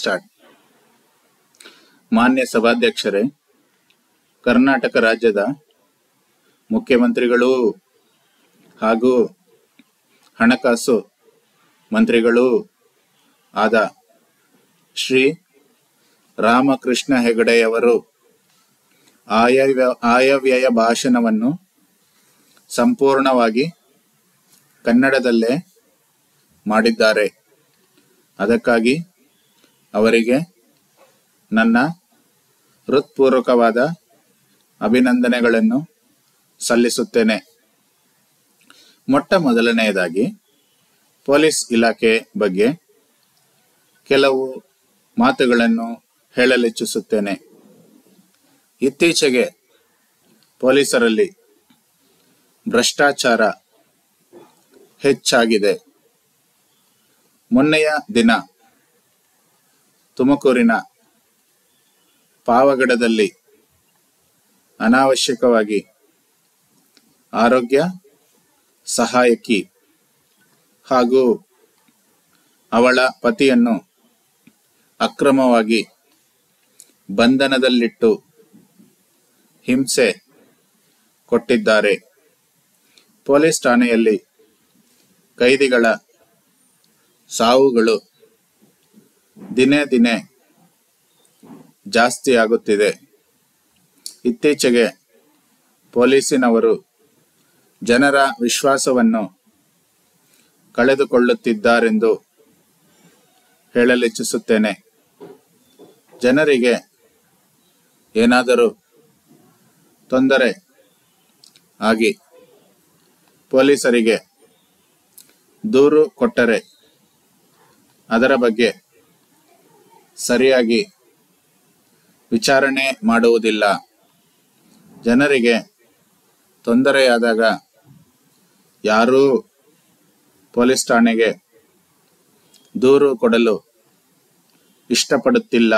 Start. ಮಾನ್ಯ ಸಭಾಧ್ಯಕ್ಷರೇ, ಕರ್ನಾಟಕ ರಾಜ್ಯದ ಮುಖ್ಯಮಂತ್ರಿಗಳು ಹಾಗೂ ಹಣಕಾಸು ಮಂತ್ರಿಗಳೂ ಆದ ಶ್ರೀ ರಾಮಕೃಷ್ಣ ಹೆಗಡೆಯವರು ಆಯವ್ಯಯ ಭಾಷಣವನ್ನು ಸಂಪೂರ್ಣವಾಗಿ ಕನ್ನಡದಲ್ಲೇ ಮಾಡಿದ್ದಾರೆ. ಅದಕ್ಕಾಗಿ ಅವರಿಗೆ ನನ್ನ ಹೃತ್ಪೂರ್ವಕವಾದ ಅಭಿನಂದನೆಗಳನ್ನು ಸಲ್ಲಿಸುತ್ತೇನೆ. ಮೊಟ್ಟ ಮೊದಲನೆಯದಾಗಿ ಪೊಲೀಸ್ ಇಲಾಖೆ ಬಗ್ಗೆ ಕೆಲವು ಮಾತುಗಳನ್ನು ಹೇಳಲಿಚ್ಛಿಸುತ್ತೇನೆ. ಇತ್ತೀಚೆಗೆ ಪೊಲೀಸರಲ್ಲಿ ಭ್ರಷ್ಟಾಚಾರ ಹೆಚ್ಚಾಗಿದೆ. ಮೊನ್ನೆಯ ದಿನ ತುಮಕೂರಿನ ಪಾವಗಡದಲ್ಲಿ ಅನಾವಶ್ಯಕವಾಗಿ ಆರೋಗ್ಯ ಸಹಾಯಕಿ ಹಾಗೂ ಅವಳ ಪತಿಯನ್ನು ಅಕ್ರಮವಾಗಿ ಬಂಧನದಲ್ಲಿಟ್ಟು ಹಿಂಸೆ ಕೊಟ್ಟಿದ್ದಾರೆ. ಪೊಲೀಸ್ ಠಾಣೆಯಲ್ಲಿ ಕೈದಿಗಳ ಸಾವುಗಳು ದಿನೇ ದಿನೇ ಜಾಸ್ತಿ ಆಗುತ್ತಿದೆ. ಇತ್ತೀಚೆಗೆ ಪೊಲೀಸಿನವರು ಜನರ ವಿಶ್ವಾಸವನ್ನು ಕಳೆದುಕೊಳ್ಳುತ್ತಿದ್ದಾರೆಂದು ಹೇಳಲಿಚ್ಛಿಸುತ್ತೇನೆ. ಜನರಿಗೆ ಏನಾದರೂ ತೊಂದರೆ ಆಗಿ ಪೊಲೀಸರಿಗೆ ದೂರು ಕೊಟ್ಟರೆ ಅದರ ಬಗ್ಗೆ ಸರಿಯಾಗಿ ವಿಚಾರಣೆ ಮಾಡುವುದಿಲ್ಲ. ಜನರಿಗೆ ತೊಂದರೆಯಾದಾಗ ಯಾರೂ ಪೊಲೀಸ್ ಠಾಣೆಗೆ ದೂರು ಕೊಡಲು ಇಷ್ಟಪಡುತ್ತಿಲ್ಲ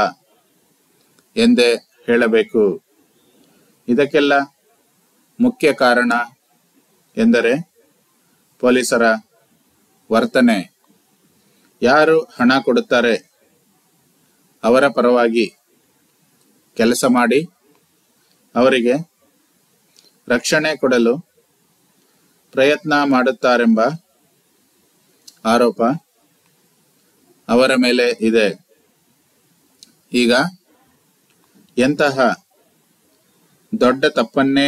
ಎಂದೇ ಹೇಳಬೇಕು. ಇದಕ್ಕೆಲ್ಲ ಮುಖ್ಯ ಕಾರಣ ಎಂದರೆ ಪೊಲೀಸರ ವರ್ತನೆ. ಯಾರು ಹಣ ಕೊಡುತ್ತಾರೆ ಅವರ ಪರವಾಗಿ ಕೆಲಸ ಮಾಡಿ ಅವರಿಗೆ ರಕ್ಷಣೆ ಕೊಡಲು ಪ್ರಯತ್ನ ಮಾಡುತ್ತಾರೆಂಬ ಆರೋಪ ಅವರ ಮೇಲೆ ಇದೆ. ಈಗ ಎಂತಹ ದೊಡ್ಡ ತಪ್ಪನ್ನೇ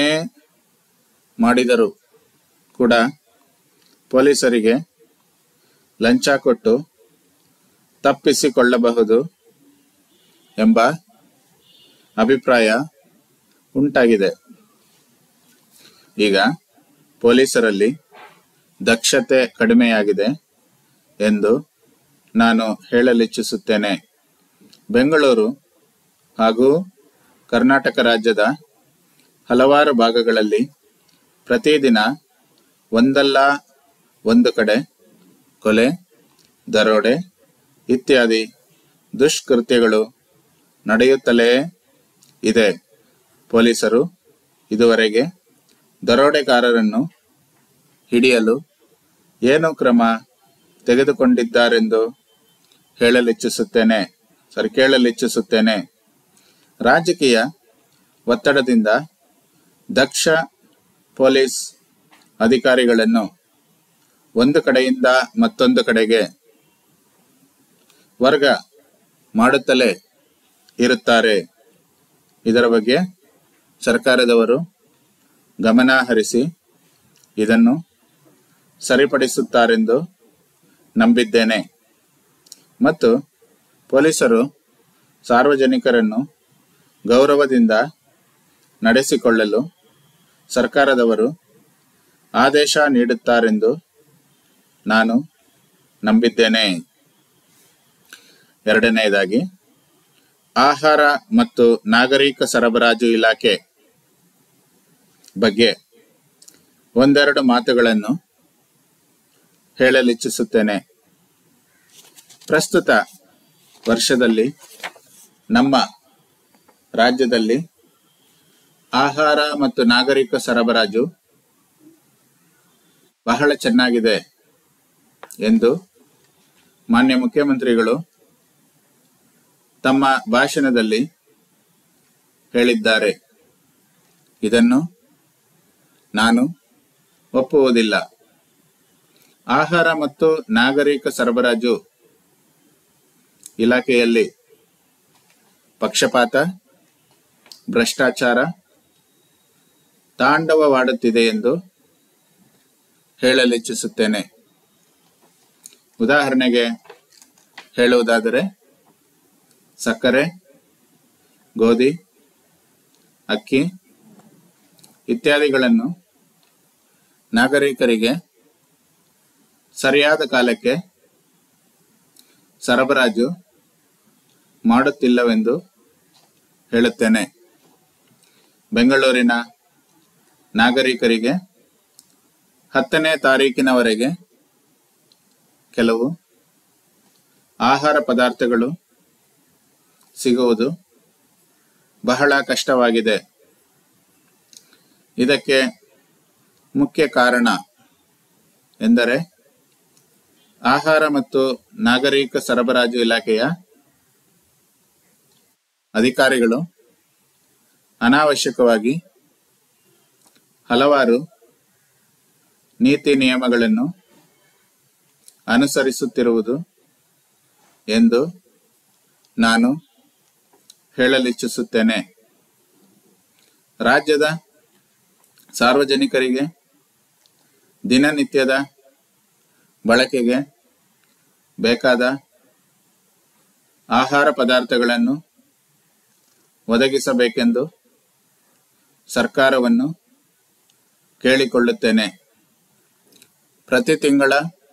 ಮಾಡಿದರೂ ಕೂಡ ಪೊಲೀಸರಿಗೆ ಲಂಚ ಕೊಟ್ಟು ತಪ್ಪಿಸಿಕೊಳ್ಳಬಹುದು ಎಂಬ ಅಭಿಪ್ರಾಯ ಉಂಟಾಗಿದೆ. ಈಗ ಪೊಲೀಸರಲ್ಲಿ ದಕ್ಷತೆ ಕಡಿಮೆಯಾಗಿದೆ ಎಂದು ನಾನು ಹೇಳಲಿಚ್ಛಿಸುತ್ತೇನೆ. ಬೆಂಗಳೂರು ಹಾಗೂ ಕರ್ನಾಟಕ ರಾಜ್ಯದ ಹಲವಾರು ಭಾಗಗಳಲ್ಲಿ ಪ್ರತಿದಿನ ಒಂದಲ್ಲ ಒಂದು ಕಡೆ ಕೊಲೆ, ದರೋಡೆ ಇತ್ಯಾದಿ ದುಷ್ಕೃತ್ಯಗಳು ನಡೆಯುತ್ತಲೇ ಇದೆ. ಪೊಲೀಸರು ಇದುವರೆಗೆ ದರೋಡೆಗಾರರನ್ನು ಹಿಡಿಯಲು ಏನು ಕ್ರಮ ತೆಗೆದುಕೊಂಡಿದ್ದಾರೆಂದು ಕೇಳಲಿಚ್ಛಿಸುತ್ತೇನೆ. ರಾಜಕೀಯ ಒತ್ತಡದಿಂದ ದಕ್ಷ ಪೊಲೀಸ್ ಅಧಿಕಾರಿಗಳನ್ನು ಒಂದು ಕಡೆಯಿಂದ ಮತ್ತೊಂದು ಕಡೆಗೆ ವರ್ಗ ಮಾಡುತ್ತಲೇ ಇರುತ್ತಾರೆ. ಇದರ ಬಗ್ಗೆ ಸರ್ಕಾರದವರು ಗಮನ ಹರಿಸಿ ಇದನ್ನು ಸರಿಪಡಿಸುತ್ತಾರೆಂದು ನಂಬಿದ್ದೇನೆ. ಮತ್ತು ಪೊಲೀಸರು ಸಾರ್ವಜನಿಕರನ್ನು ಗೌರವದಿಂದ ನಡೆಸಿಕೊಳ್ಳಲು ಸರ್ಕಾರದವರು ಆದೇಶ ನೀಡುತ್ತಾರೆಂದು ನಾನು ನಂಬಿದ್ದೇನೆ. ಎರಡನೆಯದಾಗಿ ಆಹಾರ ಮತ್ತು ನಾಗರಿಕ ಸರಬರಾಜು ಇಲಾಖೆ ಬಗ್ಗೆ ಒಂದೆರಡು ಮಾತುಗಳನ್ನು ಹೇಳಲಿಚ್ಛಿಸುತ್ತೇನೆ. ಪ್ರಸ್ತುತ ವರ್ಷದಲ್ಲಿ ನಮ್ಮ ರಾಜ್ಯದಲ್ಲಿ ಆಹಾರ ಮತ್ತು ನಾಗರಿಕ ಸರಬರಾಜು ಬಹಳ ಚೆನ್ನಾಗಿದೆ ಎಂದು ಮಾನ್ಯ ಮುಖ್ಯಮಂತ್ರಿಗಳು ತಮ್ಮ ಭಾಷಣದಲ್ಲಿ ಹೇಳಿದ್ದಾರೆ. ಇದನ್ನು ನಾನು ಒಪ್ಪುವುದಿಲ್ಲ. ಆಹಾರ ಮತ್ತು ನಾಗರಿಕ ಸರಬರಾಜು ಇಲಾಖೆಯಲ್ಲಿ ಪಕ್ಷಪಾತ, ಭ್ರಷ್ಟಾಚಾರ ತಾಂಡವವಾಡುತ್ತಿದೆ ಎಂದು ಹೇಳಲಿಚ್ಛಿಸುತ್ತೇನೆ. ಉದಾಹರಣೆಗೆ ಹೇಳುವುದಾದರೆ, ಸಕ್ಕರೆ, ಗೋಧಿ, ಅಕ್ಕಿ ಇತ್ಯಾದಿಗಳನ್ನು ನಾಗರಿಕರಿಗೆ ಸರಿಯಾದ ಕಾಲಕ್ಕೆ ಸರಬರಾಜು ಮಾಡುತ್ತಿಲ್ಲವೆಂದು ಹೇಳುತ್ತೇನೆ. ಬೆಂಗಳೂರಿನ ನಾಗರಿಕರಿಗೆ 10ನೇ ತಾರೀಕಿನವರೆಗೆ ಕೆಲವು ಆಹಾರ ಪದಾರ್ಥಗಳು ಸಿಗುವುದು ಬಹಳ ಕಷ್ಟವಾಗಿದೆ. ಇದಕ್ಕೆ ಮುಖ್ಯ ಕಾರಣ ಎಂದರೆ ಆಹಾರ ಮತ್ತು ನಾಗರಿಕ ಸರಬರಾಜು ಇಲಾಖೆಯ ಅಧಿಕಾರಿಗಳು ಅನಾವಶ್ಯಕವಾಗಿ ಹಲವಾರು ನೀತಿ ನಿಯಮಗಳನ್ನು ಅನುಸರಿಸುತ್ತಿರುವುದು ಎಂದು ನಾನು ಹೇಳಲಿಚ್ಛಿಸುತ್ತೇನೆ. ರಾಜ್ಯದ ಸಾರ್ವಜನಿಕರಿಗೆ ದಿನನಿತ್ಯದ ಬಳಕೆಗೆ ಬೇಕಾದ ಆಹಾರ ಪದಾರ್ಥಗಳನ್ನು ಒದಗಿಸಬೇಕೆಂದು ಸರ್ಕಾರವನ್ನು ಕೇಳಿಕೊಳ್ಳುತ್ತೇನೆ. ಪ್ರತಿ ತಿಂಗಳ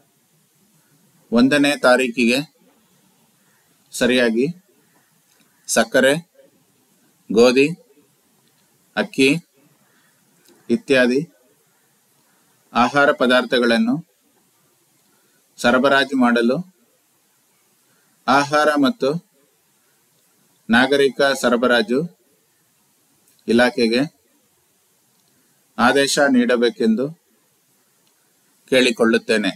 1ನೇ ತಾರೀಕಿಗೆ ಸರಿಯಾಗಿ ಸಕ್ಕರೆ, ಗೋಧಿ, ಅಕ್ಕಿ ಇತ್ಯಾದಿ ಆಹಾರ ಪದಾರ್ಥಗಳನ್ನು ಸರಬರಾಜು ಮಾಡಲು ಆಹಾರ ಮತ್ತು ನಾಗರಿಕ ಸರಬರಾಜು ಇಲಾಖೆಗೆ ಆದೇಶ ನೀಡಬೇಕೆಂದು ಕೇಳಿಕೊಳ್ಳುತ್ತೇನೆ.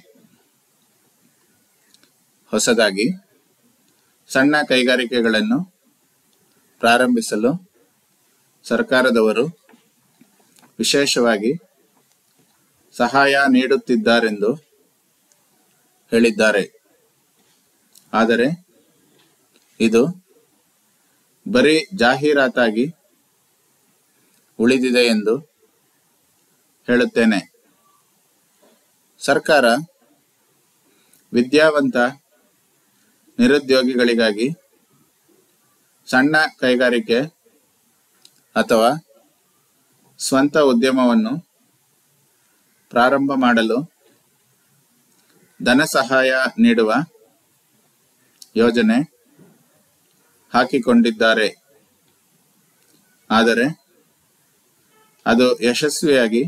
ಹೊಸದಾಗಿ ಸಣ್ಣ ಕೈಗಾರಿಕೆಗಳನ್ನು ಪ್ರಾರಂಭಿಸಲು ಸರ್ಕಾರದವರು ವಿಶೇಷವಾಗಿ ಸಹಾಯ ನೀಡುತ್ತಿದ್ದಾರೆಂದು ಹೇಳಿದ್ದಾರೆ. ಆದರೆ ಇದು ಬರೀ ಜಾಹೀರಾತಾಗಿ ಉಳಿದಿದೆ ಎಂದು ಹೇಳುತ್ತೇನೆ. ಸರ್ಕಾರ ವಿದ್ಯಾವಂತ ನಿರುದ್ಯೋಗಿಗಳಿಗಾಗಿ ಸಣ್ಣ ಕೈಗಾರಿಕೆ ಅಥವಾ ಸ್ವಂತ ಉದ್ಯಮವನ್ನು ಪ್ರಾರಂಭ ಮಾಡಲು ಧನ ಸಹಾಯ ನೀಡುವ ಯೋಜನೆ ಹಾಕಿಕೊಂಡಿದ್ದಾರೆ. ಆದರೆ ಅದು ಯಶಸ್ವಿಯಾಗಿ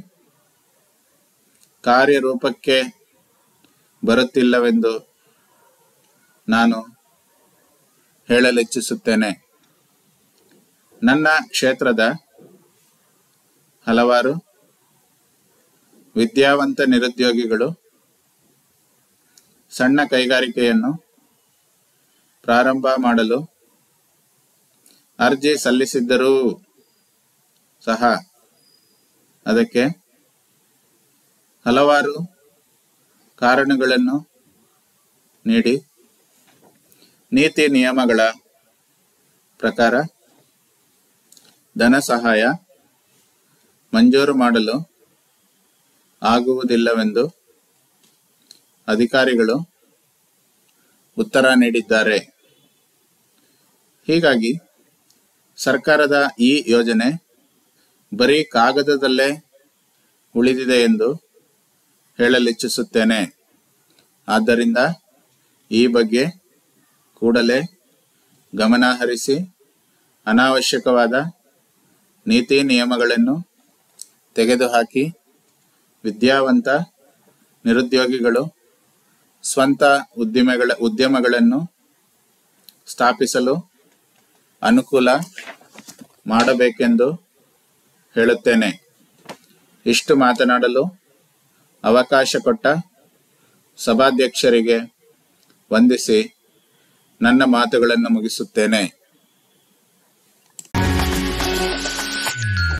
ಕಾರ್ಯರೂಪಕ್ಕೆ ಬರುತ್ತಿಲ್ಲವೆಂದು ನಾನು ಹೇಳಲಿಚ್ಛಿಸುತ್ತೇನೆ. ನನ್ನ ಕ್ಷೇತ್ರದ ಹಲವಾರು ವಿದ್ಯಾವಂತ ನಿರುದ್ಯೋಗಿಗಳು ಸಣ್ಣ ಕೈಗಾರಿಕೆಯನ್ನು ಪ್ರಾರಂಭ ಮಾಡಲು ಅರ್ಜಿ ಸಲ್ಲಿಸಿದ್ದರೂ ಸಹ ಅದಕ್ಕೆ ಹಲವಾರು ಕಾರಣಗಳನ್ನು ನೀಡಿ ನೀತಿ ನಿಯಮಗಳ ಪ್ರಕಾರ ಧನ ಸಹಾಯ ಮಂಜೂರು ಮಾಡಲು ಆಗುವುದಿಲ್ಲವೆಂದು ಅಧಿಕಾರಿಗಳು ಉತ್ತರ ನೀಡಿದ್ದಾರೆ. ಹೀಗಾಗಿ ಸರ್ಕಾರದ ಈ ಯೋಜನೆ ಬರೀ ಕಾಗದದಲ್ಲೇ ಉಳಿದಿದೆ ಎಂದು ಹೇಳಲಿಚ್ಛಿಸುತ್ತೇನೆ. ಆದ್ದರಿಂದ ಈ ಬಗ್ಗೆ ಕೂಡಲೇ ಗಮನ ಹರಿಸಿ ಅನಾವಶ್ಯಕವಾದ ನೀತಿ ನಿಯಮಗಳನ್ನು ತೆಗೆದುಹಾಕಿ ವಿದ್ಯಾವಂತ ನಿರುದ್ಯೋಗಿಗಳು ಸ್ವಂತ ಉದ್ಯಮಗಳನ್ನು ಸ್ಥಾಪಿಸಲು ಅನುಕೂಲ ಮಾಡಬೇಕೆಂದು ಹೇಳುತ್ತೇನೆ. ಇಷ್ಟು ಮಾತನಾಡಲು ಅವಕಾಶ ಕೊಟ್ಟ ಸಭಾಧ್ಯಕ್ಷರಿಗೆ ವಂದಿಸಿ ನನ್ನ ಮಾತುಗಳನ್ನು ಮುಗಿಸುತ್ತೇನೆ.